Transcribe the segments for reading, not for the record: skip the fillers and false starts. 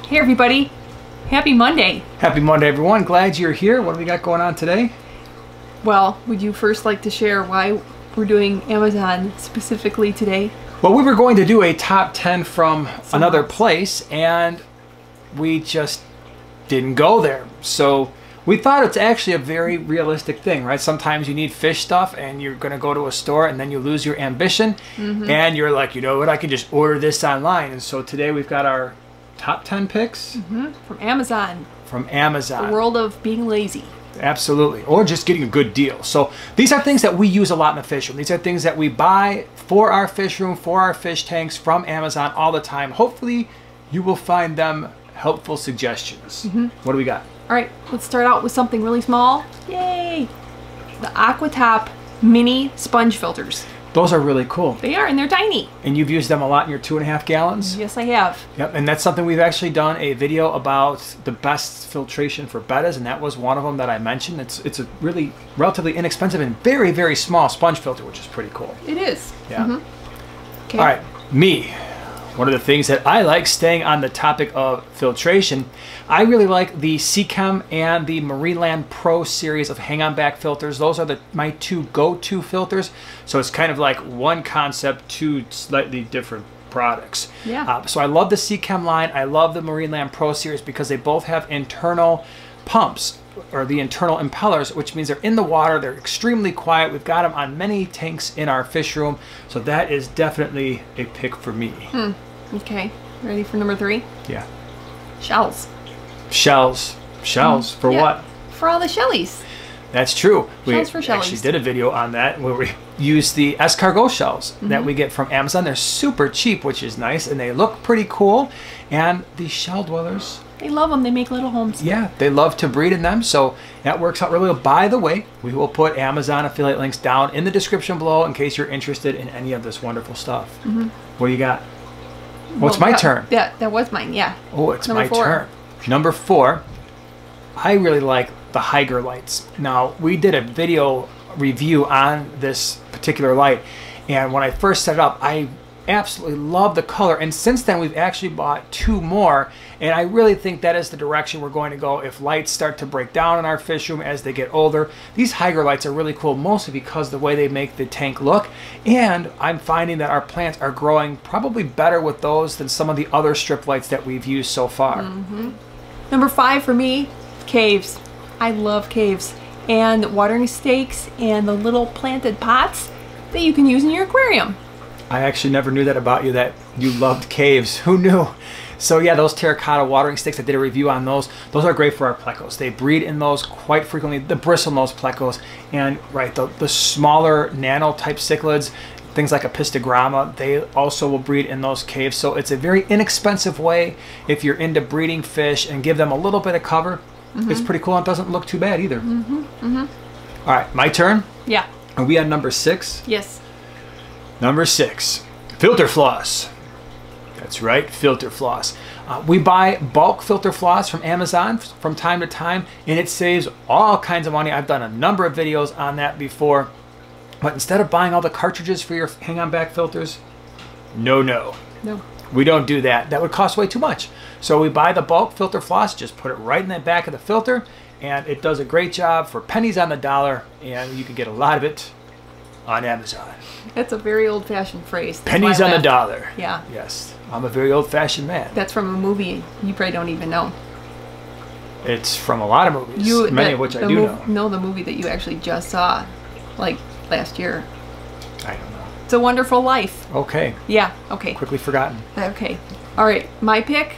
Hey everybody, happy Monday. Happy Monday everyone, glad you're here. What do we got going on today? Well, would you first like to share why we're doing Amazon specifically today? Well, we were going to do a top 10 from another place and we just didn't go there. So we thought it's actually a very realistic thing, right? Sometimes you need fish stuff and you're going to go to a store and then you lose your ambition and you're like, you know what, I can just order this online. And so today we've got our top 10 picks from Amazon. From Amazon. The world of being lazy. Absolutely. Or just getting a good deal. So these are things that we use a lot in the fish room. These are things that we buy for our fish room, for our fish tanks from Amazon all the time. Hopefully you will find them helpful suggestions. What do we got? All right, let's start out with something really small. Yay! The Aquatop mini sponge filters. Those are really cool. They are, and they're tiny. And you've used them a lot in your 2.5 gallons? Yes, I have. Yep, and that's something we've actually done a video about the best filtration for bettas, and that was one of them that I mentioned. It's a really relatively inexpensive and very, very small sponge filter, which is pretty cool. It is. Yeah. Okay. All right, me. One of the things that I like, staying on the topic of filtration, I really like the Seachem and the Marineland Pro series of hang-on back filters. Those are my two go-to filters. So it's kind of like one concept, two slightly different products. Yeah. So I love the Seachem line. I love the Marineland Pro series because they both have internal pumps, or the internal impellers, which means they're in the water, they're extremely quiet. We've got them on many tanks in our fish room, so that is definitely a pick for me. Okay, ready for number 3? Yeah. Shells. Shells. Shells for what? For all the shellies. That's true. Shells for We shellies. actually did a video on that where we use the escargot shells that we get from Amazon. They're super cheap, which is nice, and they look pretty cool. And the shell dwellers, They love them. They make little homes. yeah, they love to breed in them, so that works out really well. By the way, we will put Amazon affiliate links down in the description below in case you're interested in any of this wonderful stuff. What do you got? Well, it's my turn. That was mine, yeah. Oh, it's Number my 4. turn. Number 4, I really like the Hydra lights. Now, we did a video review on this particular light, and when I first set it up, I absolutely love the color, and since then we've actually bought 2 more, and I really think that is the direction we're going to go if lights start to break down in our fish room as they get older. These Hydra lights are really cool, mostly because of the way they make the tank look, and I'm finding that our plants are growing probably better with those than some of the other strip lights that we've used so far. Number 5 for me, caves. I love caves. And watering stakes and the little planted pots that you can use in your aquarium. I actually never knew that about you, that you loved caves. Who knew? So yeah, those terracotta watering sticks, I did a review on those. Those are great for our plecos. They breed in those quite frequently, the bristlenose plecos. And right, the smaller nano type cichlids, things like a pistogramma, they also will breed in those caves. So it's a very inexpensive way if you're into breeding fish and give them a little bit of cover. It's pretty cool and it doesn't look too bad either. All right, my turn? Yeah. Are we on number 6? Yes. Number 6, filter floss. That's right, filter floss. We buy bulk filter floss from Amazon from time to time, and it saves all kinds of money. I've done a number of videos on that before. But instead of buying all the cartridges for your hang-on back filters, no. We don't do that. That would cost way too much. So we buy the bulk filter floss, just put it right in the back of the filter, and it does a great job for pennies on the dollar, and you can get a lot of it on Amazon. That's a very old-fashioned phrase. That's Pennies why I on the laughed. dollar. Yeah. Yes, I'm a very old-fashioned man. That's from a movie you probably don't even know. It's from a lot of movies, many of which I do know. No, the movie that you actually just saw, like last year. I don't know. It's a Wonderful Life. Okay. Yeah, okay. Quickly forgotten. Okay. All right, my pick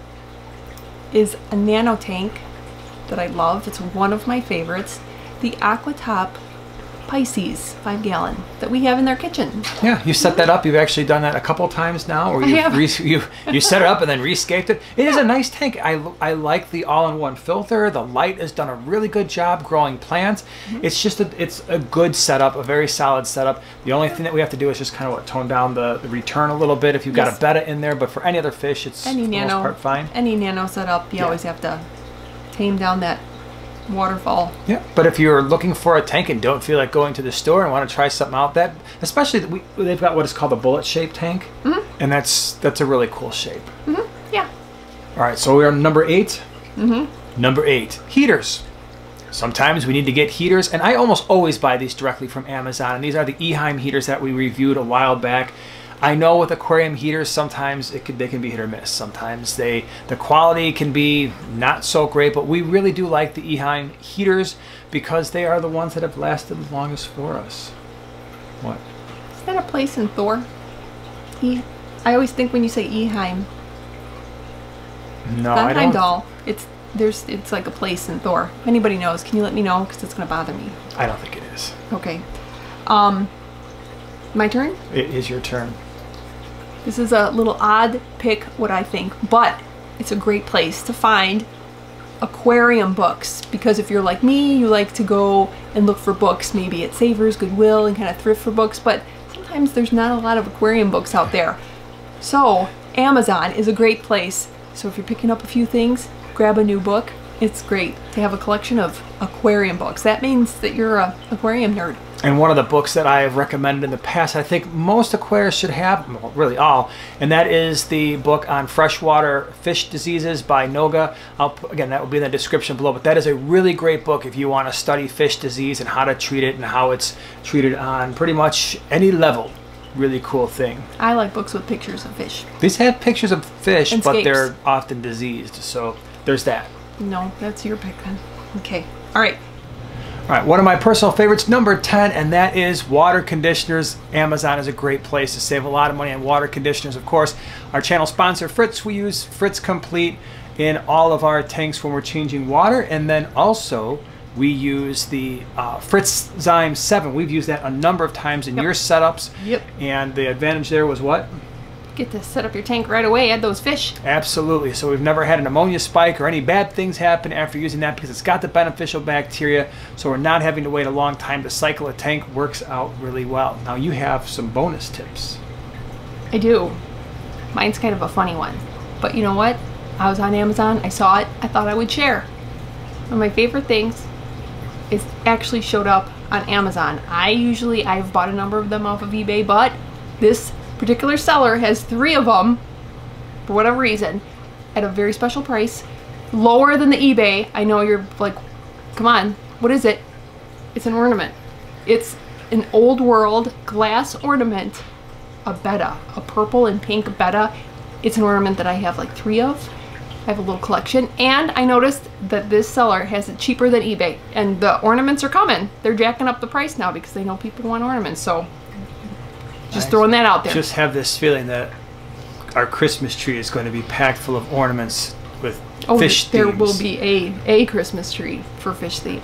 is a nano tank that I love. It's one of my favorites. The Aquatop Pisces 5-gallon that we have in their kitchen. Yeah, you set that up. You've actually done that a couple times now, or you set it up and then rescaped it. It is a nice tank. I like the all-in-one filter. The light has done a really good job growing plants. It's just it's a good setup, a very solid setup. The only thing that we have to do is just kind of tone down the return a little bit if you've got a betta in there. But for any other fish, it's for the most part fine. Any nano setup, you always have to tame down that waterfall. Yeah, but if you're looking for a tank and don't feel like going to the store and want to try something out, that especially they've got what is called a bullet shaped tank, and that's a really cool shape. Yeah. All right, so we're on number 8. Number 8, heaters. Sometimes we need to get heaters, and I almost always buy these directly from Amazon, and these are the Eheim heaters that we reviewed a while back. I know with aquarium heaters, sometimes they can be hit or miss. Sometimes the quality can be not so great, but we really do like the Eheim heaters because they are the ones that have lasted the longest for us. What? Is that a place in Thor? I always think when you say Eheim. No, I don't. Heimdall. It's like a place in Thor. If anybody knows, can you let me know? Because it's going to bother me. I don't think it is. Okay. My turn? It is your turn. This is a little odd pick, what I think, but it's a great place to find aquarium books, because if you're like me, you like to go and look for books maybe at Savers, Goodwill, and kind of thrift for books, but sometimes there's not a lot of aquarium books out there. So Amazon is a great place. So if you're picking up a few things, grab a new book. It's great to have a collection of aquarium books. That means that you're an aquarium nerd. And one of the books that I have recommended in the past, I think most aquarists should have, well, really all, and that is the book on freshwater fish diseases by Noga. Again, that will be in the description below, but that is a really great book if you want to study fish disease and how to treat it and how it's treated on pretty much any level. Really cool thing. I like books with pictures of fish. These have pictures of fish, and but scapes. They're often diseased, so there's that. No, that's your pick then. Okay. All right. All right, one of my personal favorites, number 10, and that is water conditioners. Amazon is a great place to save a lot of money on water conditioners. Of course, our channel sponsor, Fritz, we use Fritz Complete in all of our tanks when we're changing water, and then also we use the Fritz Zyme 7. We've used that a number of times in your setups. Yep. And the advantage there was what? Get to set up your tank right away, add those fish. Absolutely. So we've never had an ammonia spike or any bad things happen after using that because it's got the beneficial bacteria. So we're not having to wait a long time to cycle a tank. Works out really well. Now you have some bonus tips. I do. Mine's kind of a funny one. But you know what? I was on Amazon. I saw it. I thought I would share. One of my favorite things is actually showed up on Amazon. I've bought a number of them off of eBay, but this particular seller has 3 of them for whatever reason at a very special price, lower than the eBay. I know you're like, come on, what is it? It's an ornament. It's an old world glass ornament, a betta, a purple and pink betta. It's an ornament that I have like 3 of. I have a little collection, and I noticed that this seller has it cheaper than eBay, and the ornaments are coming. They're jacking up the price now because they know people want ornaments, so just throwing that out there. Just have this feeling that our Christmas tree is going to be packed full of ornaments with fish themes. There will be a Christmas tree for fish theme.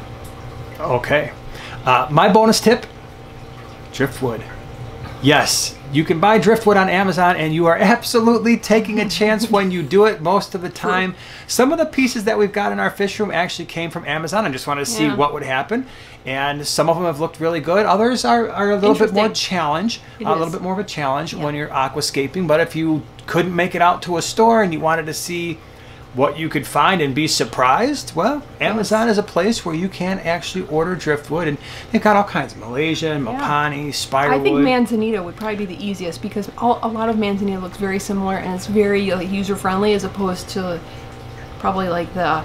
Okay. My bonus tip, driftwood. Yes, you can buy driftwood on Amazon, and you are absolutely taking a chance when you do it most of the time. Some of the pieces that we've got in our fish room actually came from Amazon. I just wanted to see what would happen. And some of them have looked really good. Others are a little bit more challenge, a little bit more of a challenge when you're aquascaping. But if you couldn't make it out to a store and you wanted to see what you could find and be surprised, well, Amazon is a place where you can actually order driftwood, and they've got all kinds of Malaysian, Mopani, spiderwood. I think manzanita would probably be the easiest because a lot of manzanita looks very similar and it's very user-friendly as opposed to probably like the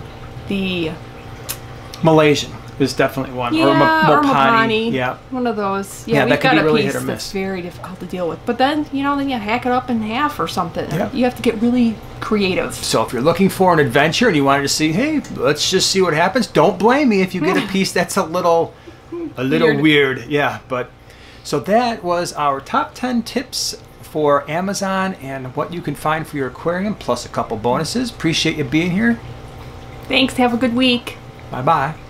Malaysian is definitely one. Yeah, or Mopani. Yeah, one of those. Yeah, we've got a really piece that's very difficult to deal with. But then, then you hack it up in half or something. Yeah. You have to get really creative. So if you're looking for an adventure and you wanted to see, hey, let's just see what happens, don't blame me if you get a piece that's a little weird. Yeah, but so that was our top 10 tips for Amazon and what you can find for your aquarium, plus a couple bonuses. Appreciate you being here. Thanks. Have a good week. Bye-bye.